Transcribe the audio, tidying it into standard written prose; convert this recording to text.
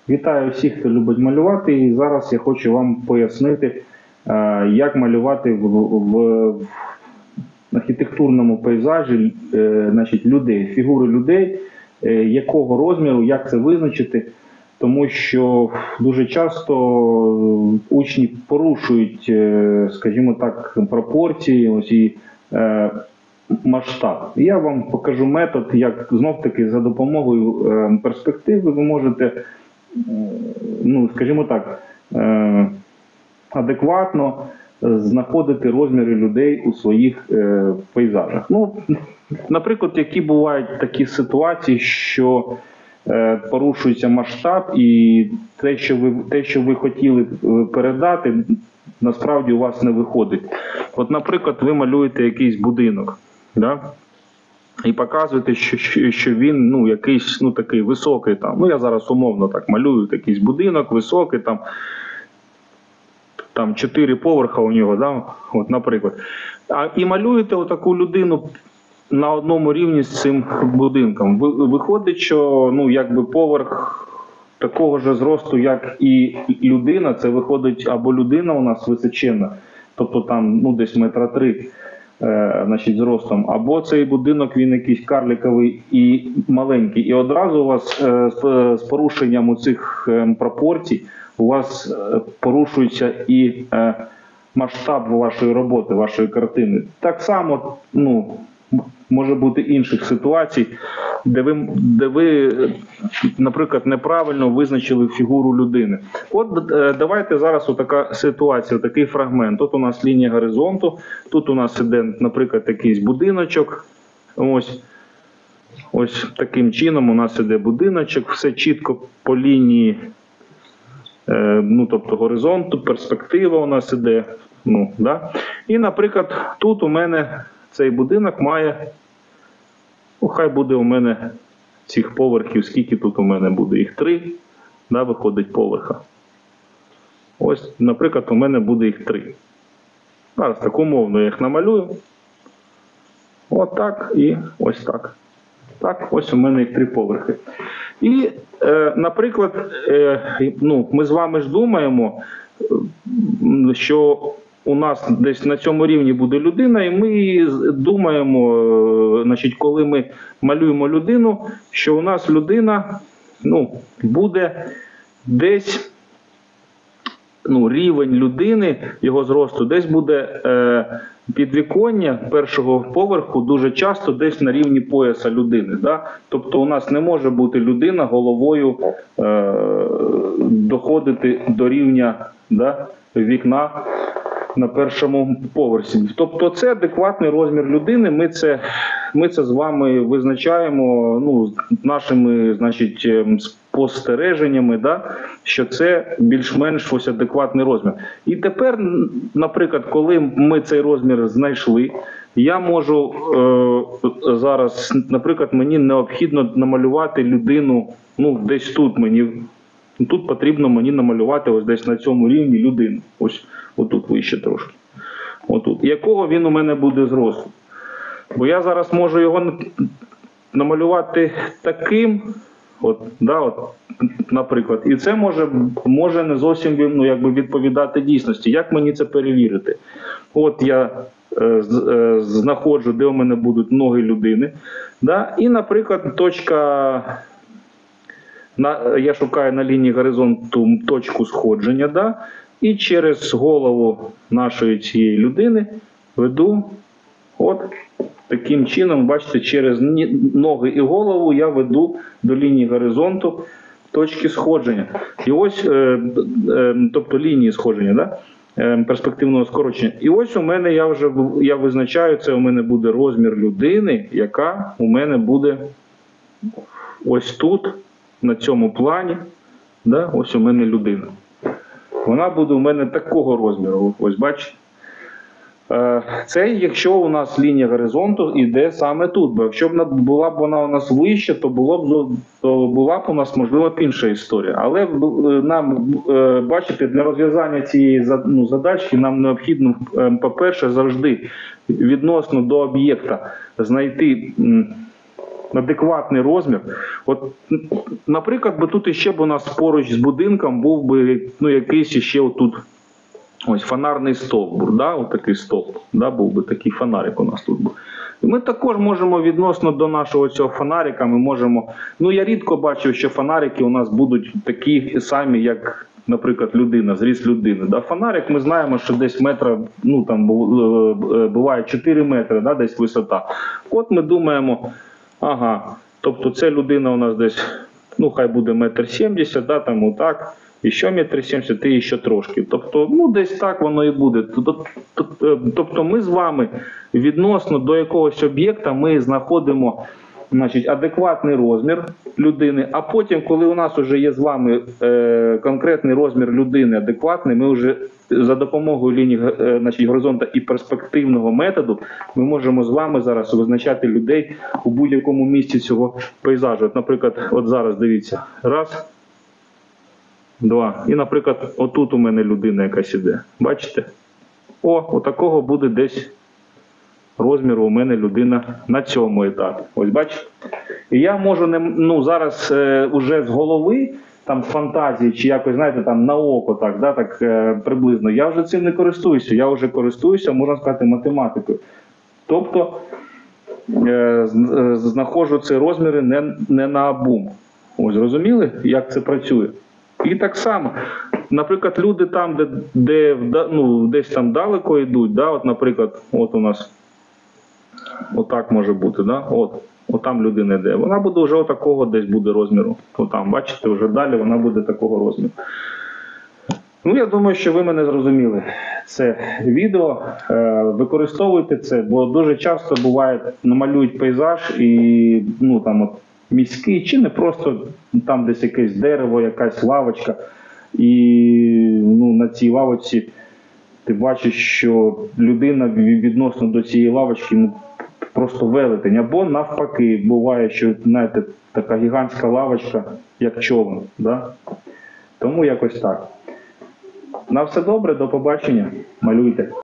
Вітаю всіх, хто любить малювати, і зараз я хочу вам пояснити, як малювати в архітектурному пейзажі людей, фігури людей, якого розміру, як це визначити, тому що дуже часто учні порушують, скажімо так, пропорції ось і масштаб. Я вам покажу метод, як знов-таки за допомогою перспективи ви можете, скажімо так, адекватно знаходити розміри людей у своїх пейзажах. Наприклад, які бувають такі ситуації, що порушується масштаб, і те, що ви хотіли передати, насправді у вас не виходить. От, наприклад, ви малюєте якийсь будинок, да? І показуєте, що він якийсь такий високий. Я зараз умовно так малюю якийсь будинок, високий, там 4 поверха у нього, да? От, наприклад. І малюєте отаку людину на одному рівні з цим будинком. Виходить, що поверх такого ж зросту, як і людина, це виходить або людина у нас височенна, тобто там десь 1,3 м, зростом, або цей будинок він якийсь карликовий і маленький. І одразу у вас з порушенням цих пропорцій у вас порушується і масштаб вашої роботи, вашої картини. Так само, може бути інших ситуацій, де ви, наприклад, неправильно визначили фігуру людини. От давайте зараз отака ситуація, такий фрагмент. Тут у нас лінія горизонту, тут у нас іде, наприклад, якийсь будиночок. Ось таким чином у нас іде будиночок, все чітко по лінії, тобто горизонту, перспектива у нас іде. Да? І, наприклад, тут у мене цей будинок має, хай буде у мене цих поверхів, скільки тут у мене буде? Їх 3, да, виходить поверха. Ось, наприклад, у мене буде їх 3. Зараз так умовно я їх намалюю. От так і ось так. Так, ось у мене їх 3 поверхи. І, наприклад, ми з вами ж думаємо, що у нас десь на цьому рівні буде людина, і ми думаємо, коли ми малюємо людину, що у нас людина буде десь, рівень людини, його зросту, десь буде підвіконня першого поверху дуже часто десь на рівні пояса людини. Да? Тобто у нас не може бути людина головою доходити до рівня, да, вікна на першому поверсі. Тобто це адекватний розмір людини, ми це з вами визначаємо нашими, спостереженнями, да, що це більш-менш ось адекватний розмір. І тепер, наприклад, коли ми цей розмір знайшли, я можу зараз, наприклад, мені необхідно намалювати людину, десь тут тут потрібно мені намалювати ось десь на цьому рівні людину. Ось отут вище трошки. Отут. Якого він у мене буде зросту? Бо я зараз можу його намалювати таким, наприклад. І це може не зовсім відповідати дійсності. Як мені це перевірити? От я знаходжу, де у мене будуть ноги людини. Да? І, наприклад, я шукаю на лінії горизонту точку сходження, да? І через голову нашої цієї людини веду от таким чином, бачите, через ноги і голову я веду до лінії горизонту точки сходження. І ось, тобто лінії сходження, да? Перспективного скорочення. І ось у мене я визначаю, це у мене буде розмір людини, яка у мене буде ось тут, на цьому плані, да? Ось у мене людина. Вона буде у мене такого розміру, ось бачите. Це якщо у нас лінія горизонту йде саме тут, бо якщо була б вона у нас вища, то була б у нас, можливо, інша історія. Але нам, бачите, для розв'язання цієї задачки нам необхідно, по-перше, завжди відносно до об'єкта знайти адекватний розмір. От, наприклад, би тут іще б у нас поруч з будинком був би, ну, якийсь іще отут ось фонарний стовбур, да, от такий стовп, да, був би такий фонарик у нас тут був. І ми також можемо відносно до нашого цього фонарика, ми можемо, ну я рідко бачив, що фонарики у нас будуть такі самі, як, наприклад, людина, зріст людини. Да. Фонарик ми знаємо, що десь метра, ну там буває 4 метри, да, десь висота. От ми думаємо, ага, тобто ця людина у нас десь, ну хай буде 1,70 м, да, там отак. І ще 1,70 м, і ще трошки. Тобто, ну десь так воно і буде. Тобто ми з вами відносно до якогось об'єкта ми знаходимо, значить, адекватний розмір людини, а потім, коли у нас вже є з вами конкретний розмір людини адекватний, ми вже за допомогою лінії, значить, горизонта і перспективного методу ми можемо з вами зараз визначати людей у будь-якому місці цього пейзажу. От, наприклад, от зараз дивіться, раз, два. І, наприклад, отут у мене людина якась іде. Бачите? Отакого буде десь розміру у мене людина на цьому етапі. Ось бачите? І я можу ну, зараз уже з голови, там з фантазії, чи якось, знаєте, там на око, так, да, так приблизно, я вже цим не користуюся. Я вже користуюся, можна сказати, математикою. Тобто, знаходжу ці розміри не наобум. Ось, зрозуміли, як це працює? І так само, наприклад, люди там, де ну, десь там далеко йдуть, да, от, наприклад, от у нас отак може бути, да, от там людина йде, вона буде вже отакого десь буде розміру, отам, бачите, вже далі вона буде такого розміру. Ну, я думаю, що ви мене зрозуміли. Це відео, використовуйте це, бо дуже часто буває, намалюють пейзаж і, ну, там, от, міський, чи не просто там десь якесь дерево, якась лавочка, і ну, на цій лавочці ти бачиш, що людина відносно до цієї лавочки ну, просто велетень. Або навпаки, буває, що, знаєте, така гігантська лавочка, як човен. Да? Тому якось так. На все добре, до побачення, малюйте.